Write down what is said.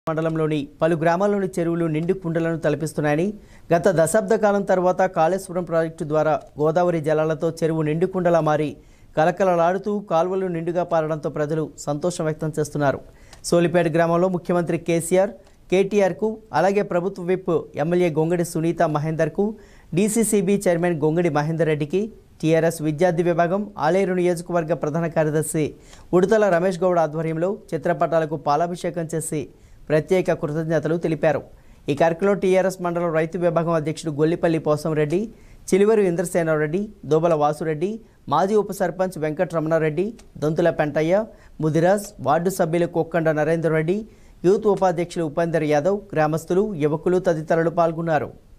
మండలంలోని పలు గ్రామాల్లోని చెరువులు నిండు కుండలను తలపిస్తున్నాయని గత దశాబ్ద కాలం తర్వాత కాళేశ్వరం ప్రాజెక్టు ద్వారా గోదావరి జలాలతో చెరువు నిండు కుండలా మారి కలకలలాడుతూ కాల్వలు నిండుగా పారడంతో ప్రజలు సంతోషం వ్యక్తం చేస్తున్నారు. సోలిపేట గ్రామంలో ముఖ్యమంత్రి కేటీఆర్కు అలాగే ప్రభుత్వ విప్ ఎమ్మెల్యే గొంగడి సునీత మహేందర్కు డీసీసీబీ చైర్మన్ గొంగడి మహేందర్ రెడ్డికి టీఆర్ఎస్ విద్యార్థి విభాగం ఆలేరు నియోజకవర్గ ప్రధాన కార్యదర్శి ఉడతల రమేష్ గౌడ్ ఆధ్వర్యంలో చిత్రపటాలకు పాలాభిషేకం చేసి ప్రత్యేక కృతజ్ఞతలు తెలిపారు. ఈ కార్యక్రమంలో టీఆర్ఎస్ మండలం రైతు విభాగం అధ్యక్షుడు గొల్లిపల్లి పోసంరెడ్డి, చిలివరు ఇంద్రసేనారెడ్డి, దోబల వాసురెడ్డి, మాజీ ఉప సర్పంచ్ వెంకటరమణారెడ్డి, దొంతుల పెంటయ్య, ముదిరాజ్, వార్డు సభ్యులు కొక్కండ నరేందర్ రెడ్డి, యూత్ ఉపాధ్యక్షులు ఉపేందర్ యాదవ్, గ్రామస్తులు, యువకులు తదితరులు పాల్గొన్నారు.